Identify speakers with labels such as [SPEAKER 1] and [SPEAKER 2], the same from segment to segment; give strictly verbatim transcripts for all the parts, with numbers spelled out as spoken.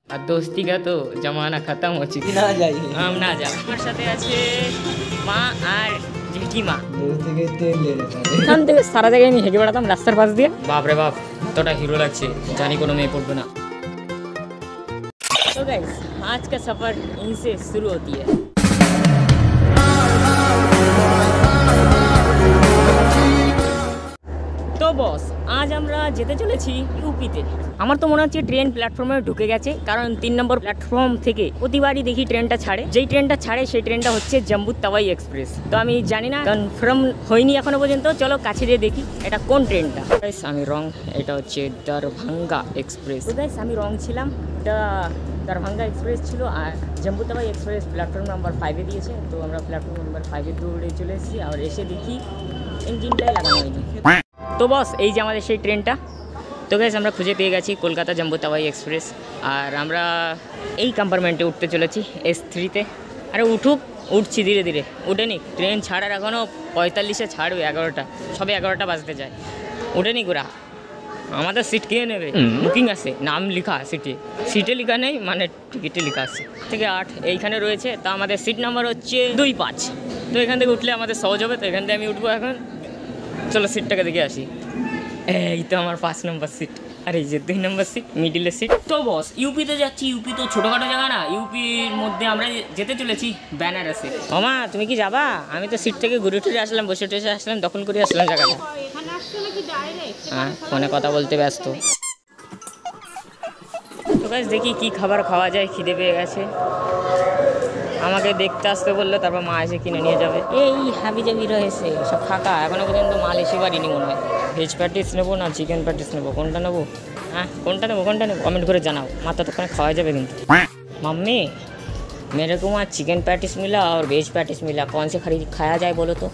[SPEAKER 1] আর दोस्ती का तो जमाना खत्म हो चुकी
[SPEAKER 2] ना जाइए
[SPEAKER 1] हम ना जा আমার সাথে আছে মা আর জেঠিমা
[SPEAKER 2] দূর থেকে তেল ले रहा
[SPEAKER 1] এখান থেকে সারা জায়গায় আমি হেঁটে বেড়াতাম রাস্তার পাশ দিয়ে বাপ রে বাপ কতটা হিরো লাগছে জানি কোনো মেয়ে পড়বে না तो गाइस आज का सफर यहीं से शुरू होती है तो बॉस आज আমরা যেতে চলেছি ইউপিতে আমার তো মনে হচ্ছে ট্রেন প্ল্যাটফর্মে ঢুকে গেছে কারণ তিন নম্বর প্ল্যাটফর্ম থেকে প্রতিবারই দেখি ট্রেনটা ছাড়ে যেই ট্রেনটা ছাড়ে সেই ট্রেনটা হচ্ছে জম্মু তাওয়াই এক্সপ্রেস তো আমি জানি না কনফার্ম হয়নি এখনো পর্যন্ত চলো কাছে গিয়ে দেখি এটা কোন ট্রেনটা গাইস আমি রং এটা হচ্ছে দরভঙ্গা এক্সপ্রেস তো গাইস আমি রং ছিলাম এটা দরভঙ্গা এক্সপ্রেস ছিল আর Jammu Tawi express platform number ফাইভে দিয়েছে তো আমরা প্ল্যাটফর্ম নাম্বার ফাইভে দৌড়ে চলে এসেছি আর এসে দেখি ইঞ্জিনটাই লাগানো হয়নি তো বস এই যে আমাদের সেই ট্রেনটা তো গাইস আমরা খুঁজে পেয়ে গেছি কলকাতা জম্মু তাওয়াই এক্সপ্রেস আর আমরা এই কম্পার্টমেন্টে উঠতে চলেছি এস থ্রিতে আরে উঠুক উঠছি ধীরে ধীরে উঠেনি ট্রেন ছাড়ার এখনও পঁয়তাল্লিশে ছাড়বে এগারোটা সবে এগারোটা বাজতে যায় উঠেনি গোরা আমাদের সিট কে নেবে বুকিং আছে নাম লেখা সিটে সিটে লেখা নেই মানে টিকিটে লেখা আছে থেকে আট এইখানে রয়েছে তা আমাদের সিট নাম্বার হচ্ছে দুই পাঁচ তো এখান থেকে উঠলে আমাদের সহজ হবে তো এখান থেকে আমি উঠবো এখন চলো সিটটাকে দেখে আসি এই তো আমার পাঁচ নম্বর সিট আর এই যে দুই নম্বর সিট মিডিলের সিট তো বস ইউপিতে যাচ্ছি ইউপি তো ছোটোখাটো জায়গা না ইউপির মধ্যে আমরা যেতে চলেছি বেনারসে মামা তুমি কি যাবা আমি তো সিট থেকে ঘুরে টুরে আসলাম বসে টসে আসলাম দখল করে আসলাম জায়গাটা হ্যাঁ ফোনে কথা বলতে ব্যস্ত তো গাইস দেখি কি খাবার খাওয়া যায় খিদে পেয়ে গেছে আমাকে দেখতে আসতে বললো তারপর মা এসে কিনে নিয়ে যাবে এই হাবি জাবি রয়েছে সব ফাঁকা এখনো পর্যন্ত মাল এসে পারিনি মনে হয় ভেজ প্যাটিস নেবো না চিকেন প্যাটিস নেবো কোনটা নেবো হ্যাঁ কোনটা নেবো কোনটা নেবো কমেন্ট করে জানাও মাথা তো খাওয়া যাবে কিন্তু मम्मी मेरे को वहाँ चिकन पैटिस मिला और वेज पैटिस मिला कौन से खरीद खाया जाए बोलो तो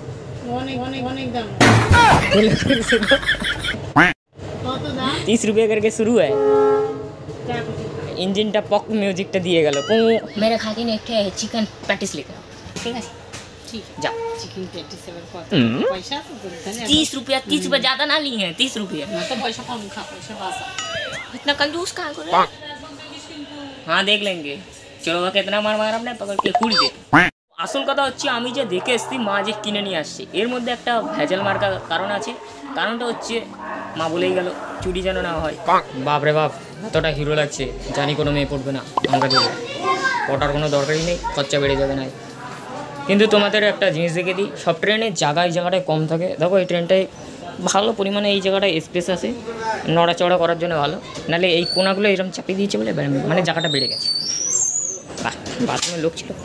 [SPEAKER 1] तीस रुपये करके शुरू है इंजिनটা পক মিউজিকটা দিয়ে গেল मेरे खाते ने एक चिकन पैटिस लेकर ठीक है ठीक जाओ चिकन पैटिस पैसा तीस रुपया तीस रुपया ज़्यादा ना ली है तीस रुपया मतलब पैसा कम खा पैसा इतना कंजूस कहाँ को हाँ देख लेंगे चलो कितना मार मार अपने पकड़ के कुड़ दे আসল কথা হচ্ছে আমি যে দেখে এসেছি মা যে কিনে নিয়ে আসছে এর মধ্যে একটা ভেজাল মার্কা কারণ আছে কারণটা হচ্ছে মা বলেই গেল চুরি যেন না হয় বাপ রে বাপ এতটা হিরো লাগছে জানি কোনো মেয়ে পড়বে না আমরা দেবো ওটার কোনো দরকারই নেই খরচা বেড়ে যাবে না কিন্তু তোমাদের একটা জিনিস দেখে দিই সব ট্রেনে জায়গায় জায়গাটায় কম থাকে দেখো এই ট্রেনটায় ভালো পরিমাণে এই জায়গাটায় স্পেস আছে নড়াচড়া করার জন্য ভালো নাহলে এই কোনাগুলো এরকম চাপিয়ে দিয়েছে বলে মানে জায়গাটা বেড়ে গেছে বাহ বাথরুমে লোক ছিল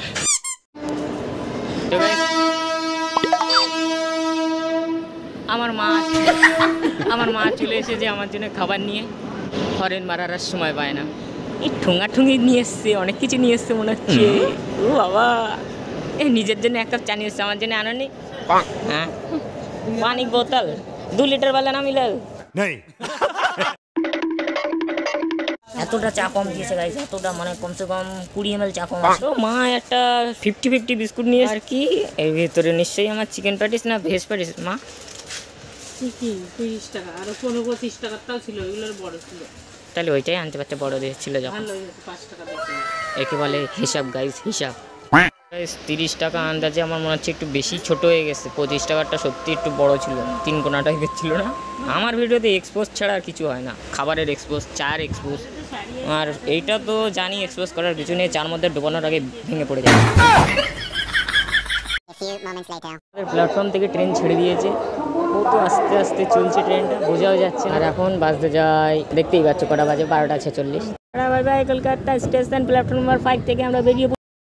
[SPEAKER 1] আমার মা আমার মা চলে এসেছে আমার জন্য খাবার নিয়ে হরেন মারার সময় পায় না এই ঠোঙা ঠুঙি নিয়ে এসছে অনেক কিছু নিয়ে এসছে মনে হচ্ছে ও বাবা এই নিজের জন্য এক কাপ চা নিয়ে এসছে আমার জন্য আনো নি হ্যাঁ পানি বোতল দু লিটার वाला না মিলে নেই এতটা চা কম দিয়েছে গাইস এতটা মানে কমসে কম কুড়ি এম এল চা কম আছে মা একটা ফিফটি ফিফটি বিস্কুট নিয়ে আর কি এর ভিতরে নিশ্চয়ই আমার চিকেন প্যাটিস না ভেজ প্যাটিস মা
[SPEAKER 3] তিরিশ টাকা আর পনেরো পঁচিশ টাকারটাও ছিল এগুলোর বড় ছিল
[SPEAKER 1] তাহলে ওইটাই আনতে পারতে বড় দিয়ে ছিল যখন
[SPEAKER 3] পাঁচ টাকা
[SPEAKER 1] একে বলে হিসাব গাইস হিসাব গাইস তিরিশ টাকা আন্দাজে আমার মনে হচ্ছে একটু বেশি ছোট হয়ে গেছে পঁচিশ টাকারটা সত্যি একটু বড় ছিল তিন কোনা টাইপের ছিল না আমার ভিডিওতে এক্সপোজ ছাড়া আর কিছু হয় না খাবারের এক্সপোজ চার এক্সপোজ আর এইটা তো জানি এক্সপোজ করার কিছু নেই চার মধ্যে ডুবানোর আগে ভেঙে পড়ে যায় প্ল্যাটফর্ম থেকে ট্রেন ছেড়ে দিয়েছে ও তো আস্তে আস্তে চলছে ট্রেনটা বোঝাও যাচ্ছে আর এখন বাজতে যায় দেখতেই পাচ্ছ কটা বাজে বারোটা ছেচল্লিশ bye bye Kolkata station platform number five থেকে আমরা বেরিয়ে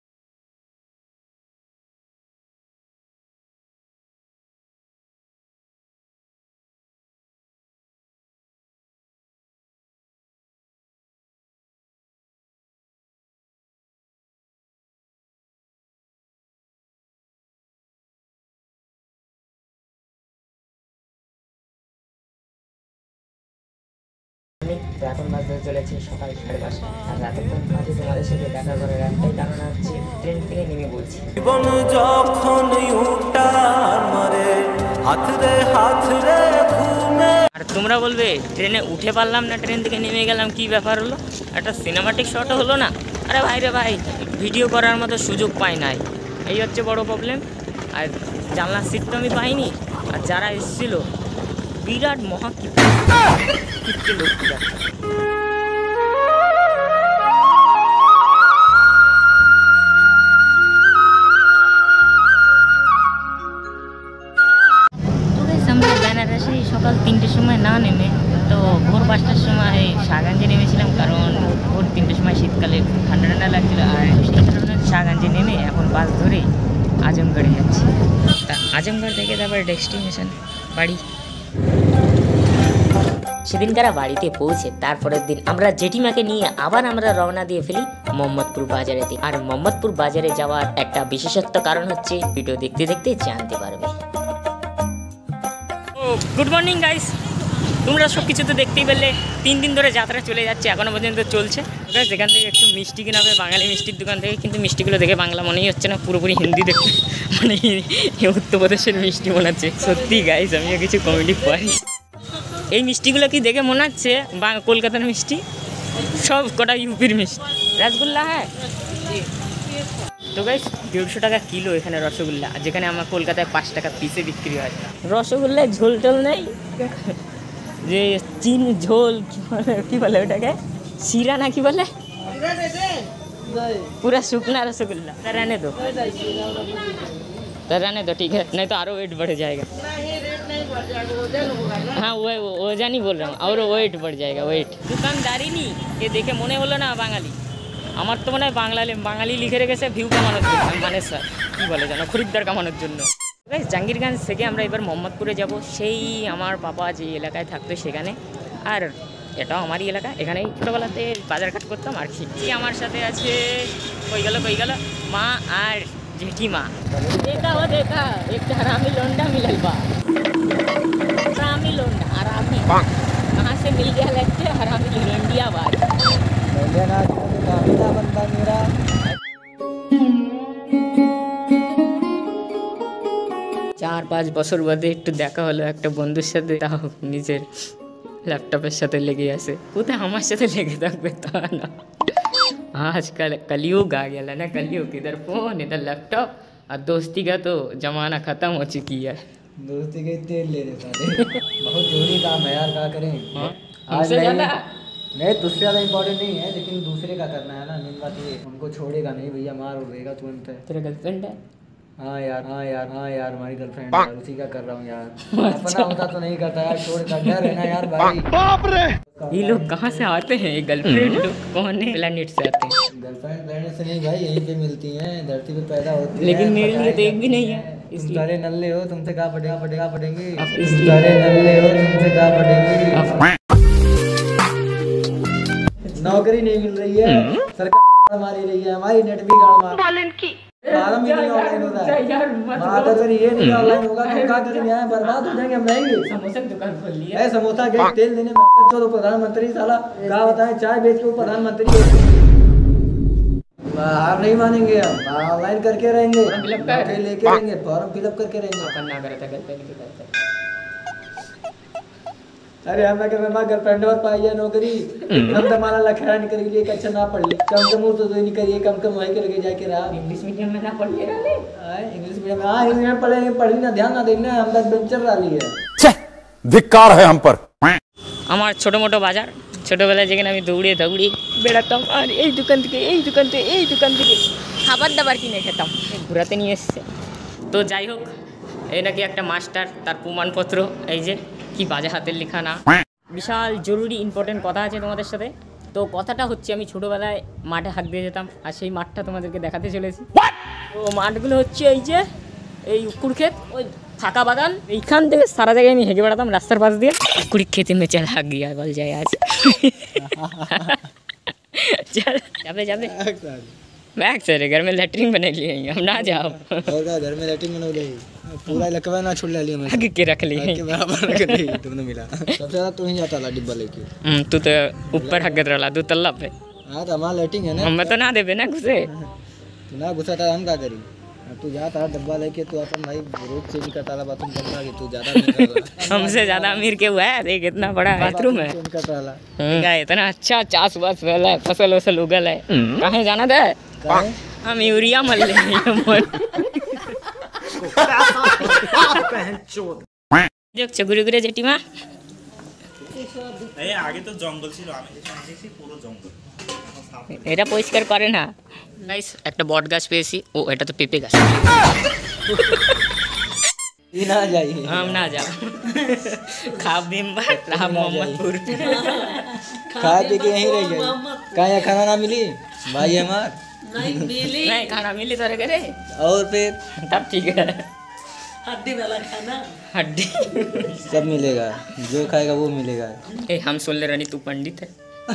[SPEAKER 1] এখন বাজতে চলেছে সকাল সাড়ে পাঁচটা আর এতক্ষণ মাঝে তোমাদের সাথে দেখা করার একটাই কারণ হচ্ছে ট্রেন থেকে নেমে বলছি জীবন যখন উঠান মারে
[SPEAKER 2] হাত রে হাত রে ঘুমে।
[SPEAKER 1] আর তোমরা বলবে ট্রেনে উঠে পারলাম না, ট্রেন থেকে নেমে গেলাম, কি ব্যাপার হলো? একটা সিনেমাটিক শটও হলো না। আরে ভাই রে ভাই, ভিডিও করার মতো সুযোগ পাই নাই, এই হচ্ছে বড় প্রবলেম। আর জানলার সিট তো আমি পাইনি। আর যারা এসেছিল বিরাট মহা কিপ্টে কিপ্টে লোক। আমরা বেনারসে সকাল তিনটের সময় না নেমে তো ভোর পাঁচটার সময় শাহগঞ্জে নেমেছিলাম, কারণ ভোর তিনটের সময় শীতকালে ঠান্ডা ঠান্ডা লাগছিলো। আর সেই কারণে শাহগঞ্জে নেমে এখন বাস ধরে আজমগড়ে যাচ্ছি। তা আজমগড় থেকে তারপর ডেস্টিনেশন বাড়ি। সেদিনকার বাড়িতে পৌঁছে তারপরের দিন আমরা জেঠিমাকে নিয়ে আবার আমরা রওনা দিয়ে ফেলি মোহাম্মদপুর বাজারেতে। আর মোহাম্মদপুর বাজারে যাওয়ার একটা বিশেষত্ব কারণ হচ্ছে, ভিডিও দেখতে দেখতে জানতে পারবে। গুড মর্নিং গাইস, তোমরা সব কিছু তো দেখতেই পেলে। তিন দিন ধরে যাত্রা চলে যাচ্ছে, এখনো পর্যন্ত চলছে। যেখান থেকে একটু মিষ্টি কিনা হবে বাঙালি মিষ্টির দোকান থেকে, কিন্তু মিষ্টিগুলো দেখে বাংলা মনেই হচ্ছে না, পুরোপুরি হিন্দি দেখতে মানে উত্তরপ্রদেশের মিষ্টি মনে হচ্ছে। সত্যি গাইস, আমিও কিছু কমেডি পাই। এই মিষ্টিগুলো কি দেখে মনে হচ্ছে কলকাতার মিষ্টি? সব কটা ইউপির মিষ্টি। রসগোল্লা হ্যাঁ তো গাইস, দেড়শো টাকা কিলো এখানে রসগোল্লা, যেখানে আমার কলকাতায় পাঁচ টাকা পিসে বিক্রি হয়। রসগোল্লায় ঝোল টোল নেই, যে চিন ঝোল কি বলে, কি বলে ওটাকে, শিরা না কি বলে, पूरा सूखना रसगुल्ला। रहने दो रहने दो ठीक है, नहीं तो आरो वेट बढ़ जाएगा। हाँ वो वजन ही बोल रहा हूँ, और वेट बढ़ जाएगा वेट। दुकानदारी नहीं ये देखे মনে হলো না বাঙালি। আমার তো মনে হয় বাংলালি বাঙালি লিখে রেখেছে ভিউ কামানোর জন্য, মানে স্যার কী বলে জানো, খরিদ্দার কামানোর জন্য। জাহাঙ্গীরগঞ্জ থেকে আমরা এবার মোহাম্মদপুরে যাব, সেই আমার বাবা যে এলাকায় থাকতো সেখানে। আর এটাও আমারই এলাকা, এখানেই ছোটোবেলাতে বাজারঘাট করতাম আর কি। আমার সাথে আছে কই গেল কই গেল মা আর জেঠিমা। দেখা ও দেখা একটা हरामी लोंडा मिलल बा, हरामी लोंडा हरामी कहाँ से मिल गया लगते हरामी लोंडिया बात। চার পাঁচ বছর বাদে একটু দেখা হলো একটা বন্ধুর সাথে, তাও নিজের ল্যাপটপের সাথে লেগে আছে। কোথায় আমার সাথে লেগে থাকবে তা না, आजकल कलयुग आ गया ना, कलयुग इधर फोन इधर लैपटॉप, और दोस्ती का तो जमाना खत्म हो चुकी है।
[SPEAKER 4] दोस्ती के तेल ले रहे सारे बहुत जरूरी काम है यार, क्या करें।
[SPEAKER 1] हाँ?
[SPEAKER 4] आज
[SPEAKER 1] हमसे ज़्यादा
[SPEAKER 4] नहीं, तुझसे ज़्यादा इम्पोर्टेंट नहीं है, लेकिन दूसरे का करना है ना। मेन बात ये, उनको छोड़ेगा नहीं भैया, मार उड़ेगा तुरंत।
[SPEAKER 1] तेरा गर्लफ्रेंड है?
[SPEAKER 4] हाँ यार हाँ यार हाँ यार हमारी गर्लफ्रेंड है, उसी का कर रहा हूँ यार। अपना होता तो नहीं करता यार, छोड़ कर डर है ना यार भाई। बाप रे,
[SPEAKER 1] ये लोग कहाँ से आते हैं? ये गर्लफ्रेंड लोग कौन है? प्लेनेट से आते हैं।
[SPEAKER 4] गर्लफ्रेंड प्लेनेट से नहीं भाई, यहीं पे मिलती हैं, धरती पे पैदा होती है।
[SPEAKER 1] लेकिन मेरे लिए तो एक भी नहीं है,
[SPEAKER 4] तुम सारे नल्ले हो, तुमसे कहाँ पढ़ेगा पढ़ेगा पढ़ेंगे। सारे नल्ले हो, तुमसे कहाँ पढ़ेंगे। नौकरी नहीं मिल रही है, सरकार मारी रही है, हमारी नेट भी गाड़ मार फार्म भी नहीं ऑनलाइन होता है। अगर ये नहीं ऑनलाइन होगा तो क्या करेंगे, यहाँ बर्बाद हो जाएंगे हम, रहेंगे।
[SPEAKER 1] समोसा की दुकान खोल लिया
[SPEAKER 4] है, समोसा के तेल देने में जो प्रधानमंत्री साला क्या बताएं, चाय बेच के वो प्रधानमंत्री हार नहीं मानेंगे, हम ऑनलाइन करके रहेंगे, नौकरी लेके रहेंगे, फॉर्म फिलअप करके रहेंगे।
[SPEAKER 1] करना करे था गर्लफ्रेंड के करते।
[SPEAKER 4] अरे हमें क्या मैं गर्लफ्रेंड और पाई है नौकरी, हम तो हमारा लखड़ा निकल गई, एक अच्छा ना पढ़ ली, कम कम तो तो नहीं करिए, कम कम वहीं करके जाके रहा।
[SPEAKER 1] इंग्लिश मीडियम में ना पढ़ लिया रे?
[SPEAKER 4] हां इंग्लिश मीडियम, हां इंग्लिश में पढ़ेंगे, पढ़ी ना ध्यान ना देना, हम तो बेंचर वाली है।
[SPEAKER 5] धिक्कार है हम पर।
[SPEAKER 1] আমার ছোটো মোটো বাজার, ছোটোবেলায় যেখানে আমি দৌড়িয়ে দৌড়িয়ে বেড়াতাম, আর এই দোকান থেকে এই দোকান থেকে এই দোকান থেকে খাবার দাবার কিনে খেতাম, ঘোরাতে নিয়ে এসছে। তো যাই হোক, এই নাকি একটা মাস্টার, তার প্রমাণপত্র এই যে, কি বাজে হাতের লেখা না। বিশাল জরুরি ইম্পর্টেন্ট কথা আছে তোমাদের সাথে। তো কথাটা হচ্ছে, আমি ছোটোবেলায় মাঠে হাঁক দিয়ে যেতাম, আর সেই মাঠটা তোমাদেরকে দেখাতে চলেছি। তো মাঠগুলো হচ্ছে এই যে, এই উকুর ক্ষেত, ওই ফাঁকা বাগান, এইখান থেকে সারা জায়গায় আমি হেঁটে বেড়াতাম রাস্তার পাশ দিয়ে। उकुड़ी खेती में चल हाक गया बोल जाए आज। चल जाबे जाबे बैग सर घर में लैट्रिन बना लिए हम ना जाओ,
[SPEAKER 4] और का घर में लैट्रिन बना ले, पूरा लकवा ना छोड़ ले लिया मैं,
[SPEAKER 1] हक के रख लिए
[SPEAKER 4] के बराबर रख दे। तुमने मिला सबसे ज्यादा तू ही जाता ला डिब्बा लेके।
[SPEAKER 1] हम तू तो ऊपर हक रहा दो तल्ला पे।
[SPEAKER 4] हां तो हमारा लैट्रिन है ना,
[SPEAKER 1] हम तो ना देबे ना घुसे,
[SPEAKER 4] तू ना घुसा था हम का करी। तू जाता डब्बा लेके तू अपन भाई रोज चेंज करता था बाथरूम करता कि तू ज्यादा नहीं करता
[SPEAKER 1] हमसे ज्यादा अमीर के हुआ है, देख इतना बड़ा बाथरूम है,
[SPEAKER 4] चेंज करता था।
[SPEAKER 1] क्या इतना अच्छा चास वास वाला है, फसल वसल उगल है। कहाँ जाना था?
[SPEAKER 4] काहे?
[SPEAKER 1] हम यूरिया मल ले ঘুরে ঘুরে জেঠিমা
[SPEAKER 6] এই আগে তো জঙ্গল ছিল, আমি যেখানে দেখছি পুরো জঙ্গল।
[SPEAKER 1] এটা পরিষ্কার করে না। গাইস একটা বট গাছ পেয়েছি। ও এটা তো পেঁপে গাছ।
[SPEAKER 4] ये ना जाइए
[SPEAKER 1] हम ना जाओ खा बिम्बा रहा मोहम्मदपुर
[SPEAKER 4] खा पी के यहीं रह गए। कहाँ यहाँ खाना ना मिली भाई हमार?
[SPEAKER 1] नहीं खाना मिली तो करे
[SPEAKER 4] और फिर
[SPEAKER 1] तब ठीक है।
[SPEAKER 3] हड्डी वाला खाना
[SPEAKER 1] हड्डी
[SPEAKER 4] सब मिलेगा, जो खाएगा वो मिलेगा।
[SPEAKER 1] ए हम सुन ले रनी तू पंडित है।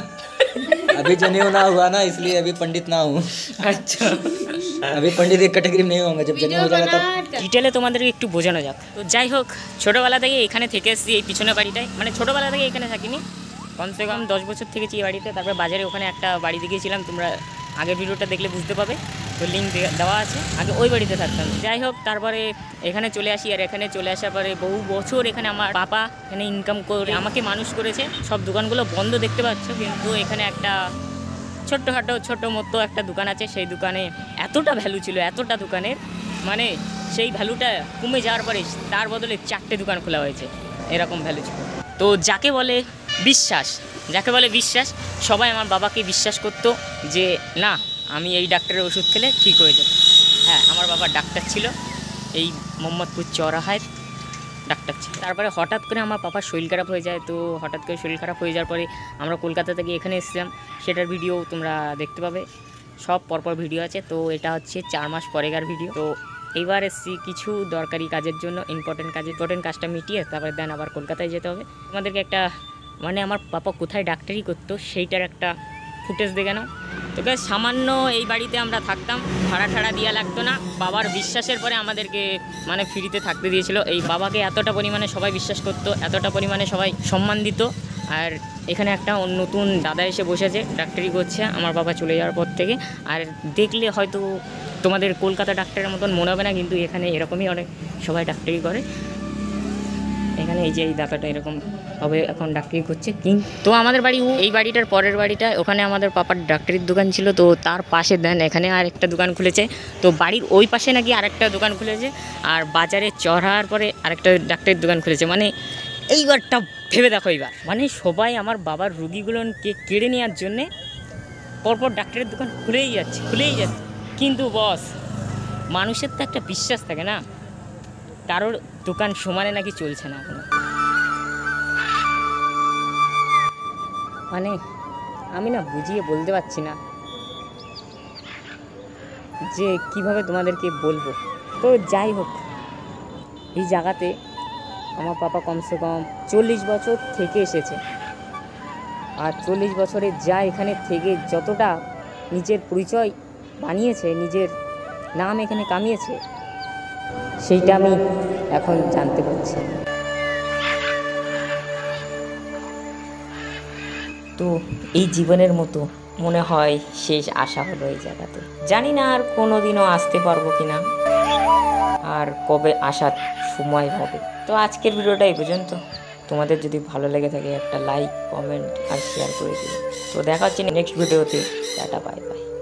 [SPEAKER 4] अभी जनेऊ ना हुआ ना, इसलिए अभी पंडित ना हूँ।
[SPEAKER 1] अच्छा
[SPEAKER 4] अभी पंडित एक कैटेगरी में नहीं होंगे, जब जनेऊ हो जाएगा तब।
[SPEAKER 1] ডিটেলে তোমাদেরকে একটু বোঝানো যাক। তো যাই হোক, ছোটোবেলা থেকে এখানে থেকে এসেছি এই পিছনে বাড়িটায়, মানে ছোটোবেলা থেকে এখানে থাকিনি, কমসে কম দশ বছর থেকেছি এই বাড়িতে। তারপরে বাজারে ওখানে একটা বাড়ি দেখিয়েছিলাম, তোমরা আগের ভিডিওটা দেখলে বুঝতে পাবে, তো লিঙ্ক দেওয়া আছে। আগে ওই বাড়িতে থাকতাম। যাই হোক, তারপরে এখানে চলে আসি, আর এখানে চলে আসার পরে বহু বছর এখানে আমার বাবা এখানে ইনকাম করে আমাকে মানুষ করেছে। সব দোকানগুলো বন্ধ দেখতে পাচ্ছ, কিন্তু এখানে একটা ছোট্টখাটো ছোটো মতো একটা দোকান আছে। সেই দোকানে এতটা ভ্যালু ছিল, এতটা দোকানের, মানে সেই ভ্যালুটা কমে যাওয়ার পরে তার বদলে চারটে দোকান খোলা হয়েছে, এরকম ভ্যালু ছিল। তো যাকে বলে বিশ্বাস, যাকে বলে বিশ্বাস, সবাই আমার বাবাকে বিশ্বাস করতো যে না আমি এই ডাক্তারের ওষুধ খেলে ঠিক হয়ে যাবে। হ্যাঁ, আমার বাবা ডাক্তার ছিল, এই মোহাম্মদপুর চৌরাহায় ডাক্তার ছিল। তারপরে হঠাৎ করে আমার পাপার শরীর খারাপ হয়ে যায়। তো হঠাৎ করে শরীর খারাপ হয়ে যাওয়ার পরে আমরা কলকাতা থেকে এখানে এসেছিলাম, সেটার ভিডিও তোমরা দেখতে পাবে, সব পরপর ভিডিও আছে। তো এটা হচ্ছে চার মাস পরেকার ভিডিও। তো এইবার এসেছি কিছু দরকারি কাজের জন্য, ইম্পর্টেন্ট কাজ, ইম্পর্টেন্ট কাজটা মিটিয়ে তারপরে দেন আবার কলকাতায় যেতে হবে। তোমাদেরকে একটা, মানে আমার পাপা কোথায় ডাক্তারি করতো সেইটার একটা ফুটেজ দেখে নাও। তো গাইস, সামান্য এই বাড়িতে আমরা থাকতাম, ভাড়া ঠাড়া দেওয়া লাগতো না। বাবার বিশ্বাসের পরে আমাদেরকে মানে ফ্রিতে থাকতে দিয়েছিল। এই বাবাকে এতটা পরিমাণে সবাই বিশ্বাস করতো, এতটা পরিমাণে সবাই সম্মান দিত। আর এখানে একটা নতুন দাদা এসে বসেছে, ডাক্তারি করছে আমার বাবা চলে যাওয়ার পর থেকে। আর দেখলে হয়তো তোমাদের কলকাতা ডাক্তারের মতন মনে হবে না, কিন্তু এখানে এরকমই অনেক সবাই ডাক্তারি করে। এখানে এই যে এই দাদাটা এরকম হবে এখন ডাক্তারি করছে। তো আমাদের বাড়ি এই বাড়িটার পরের বাড়িটা, ওখানে আমাদের পাপার ডাক্তারির দোকান ছিল। তো তার পাশে দেন এখানে আর একটা দোকান খুলেছে। তো বাড়ির ওই পাশে নাকি আরেকটা দোকান খুলেছে, আর বাজারে চড়ার পরে আরেকটা ডাক্তারির দোকান খুলেছে। মানে এইবারটা ভেবে দেখো, এইবার মানে সবাই আমার বাবার রুগীগুলোকে কেড়ে নেওয়ার জন্যে পরপর ডাক্তারের দোকান খুলেই যাচ্ছে খুলেই যাচ্ছে কিন্তু বস, মানুষের তো একটা বিশ্বাস থাকে না, কারোর দোকান সমানে নাকি চলছে না এখনো। মানে আমি না বুঝিয়ে বলতে পারছি না যে কিভাবে তোমাদেরকে বলবো। তো যাই হোক, এই জায়গাতে আমার পাপা কমসে কম চল্লিশ বছর থেকে এসেছে। আর চল্লিশ বছরে যা এখানে থেকে যতটা নিজের পরিচয় বানিয়েছে, নিজের নাম এখানে কামিয়েছে, সেইটা আমি এখন জানতে পারছি। তো এই জীবনের মতো মনে হয় শেষ আশা হলো এই জায়গাতে। জানি না আর কোনো দিনও আসতে পারবো কিনা, আর কবে আসার সময় হবে। তো আজকের ভিডিওটা এই পর্যন্ত। তোমাদের যদি ভালো লেগে থাকে একটা লাইক, কমেন্ট আর শেয়ার করে দিও। তো দেখা হচ্ছে নেক্সট ভিডিওতে। Tata, bye by.